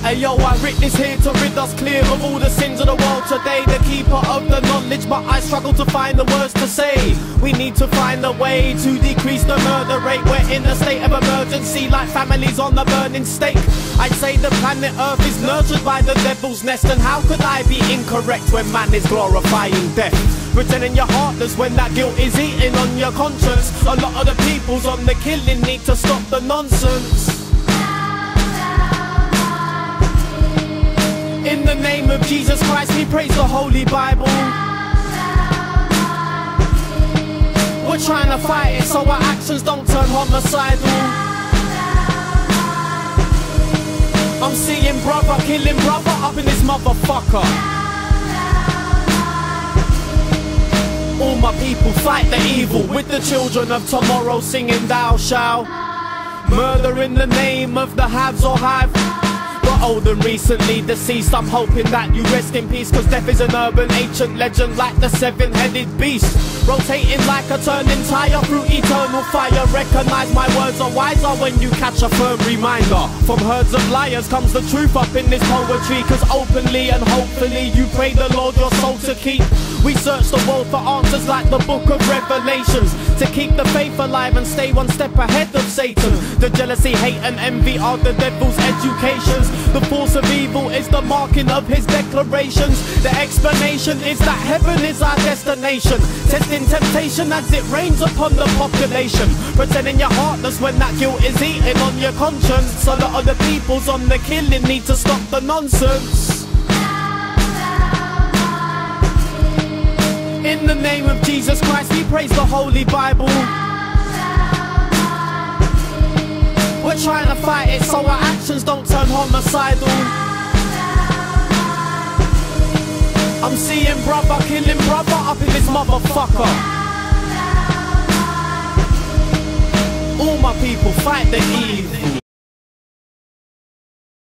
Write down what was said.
Hey yo, I writ this here to rid us clear of all the sins of the world today. The keeper of the knowledge, but I struggle to find the words to say. We need to find a way to decrease the murder rate. We're in a state of emergency, like families on the burning stake. I'd say the planet Earth is nurtured by the devil's nest. And how could I be incorrect when man is glorifying death? Pretending you're heartless when that guilt is eating on your conscience. A lot of the people's on the killing need to stop the nonsense. In the name of Jesus Christ, we praise the Holy Bible. We're trying to fight it so our actions don't turn homicidal. I'm seeing brother killing brother up in this motherfucker. All my people fight the evil with the children of tomorrow, singing thou shalt. Murder in the name of the haves or have. Old and recently deceased, I'm hoping that you rest in peace, cause death is an urban ancient legend like the seven-headed beast, rotating like a turning tire through eternal fire. Recognize my words are wiser when you catch a firm reminder. From herds of liars comes the truth up in this poetry, cause openly and hopefully you pray the Lord your soul to keep. We search the world for answers like the book of Revelations, to keep the faith alive and stay one step ahead of Satan. The jealousy, hate and envy are the devil's educations. The force of evil is the marking of his declarations. The explanation is that heaven is our destination, testing temptation as it rains upon the population. Pretending you're heartless when that guilt is eating on your conscience. A lot of the people's on the killing need to stop the nonsense. In the name of Jesus Christ, we praise the Holy Bible. We're trying to fight it so our actions don't turn homicidal. I'm seeing brother killing brother up in this motherfucker. All my people fight the evil.